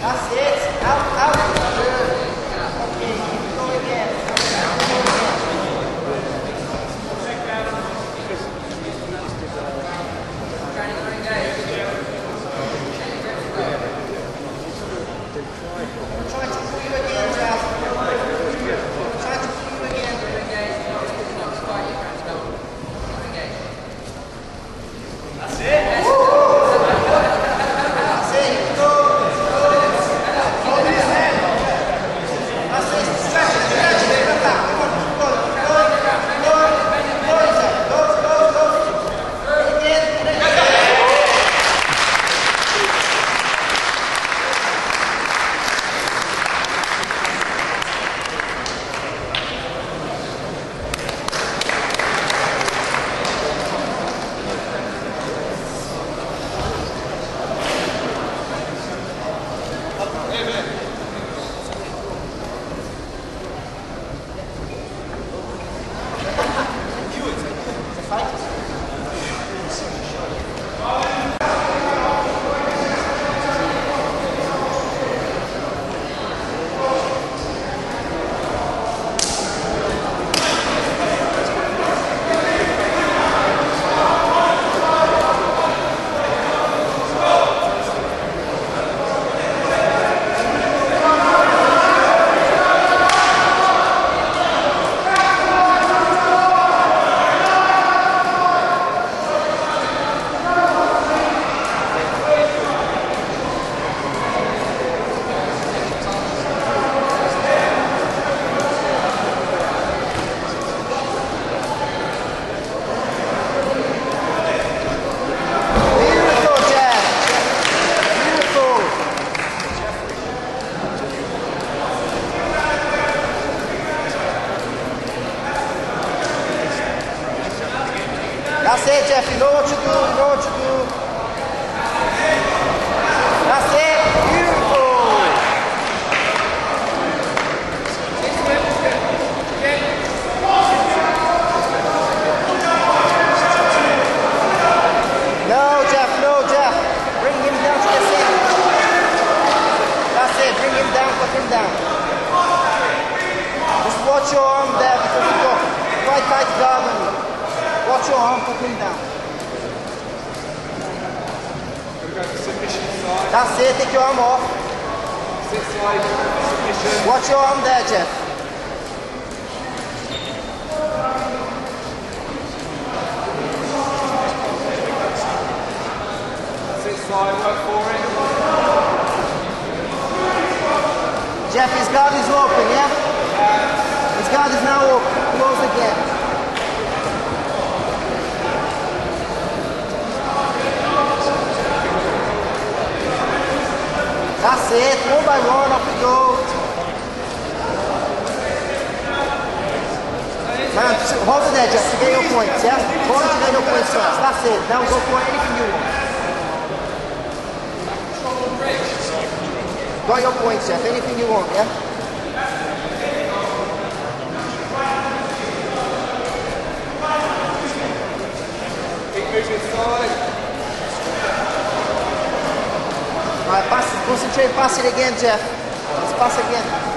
That's it. Out. Okay, keep going again. I'm trying to pull you again, Jeff. I'm trying to pull you again. That's it. That's it, Jeff. You know what you do. That's it. Beautiful. No, Jeff. Bring him down to the center. That's it. Bring him down, put him down. Just watch your arm there because you've got quite tight guard on you. Watch your arm, put him down. That's it, take your arm off. Sit side, submission. Watch your arm there, Jeff. Sit side, work for it. Jeff, his guard is open, yeah? His guard is now open. Close again. That's it, one by one, up we go. Man, hold it there, Jeff, to get your points, yeah? Hold it to get your points first. That's it, now go for anything you want. Got your points, Jeff, anything you want, yeah? Keep moving side. Alright, pass it, concentrate, pass it again, Jeff. Let's pass again.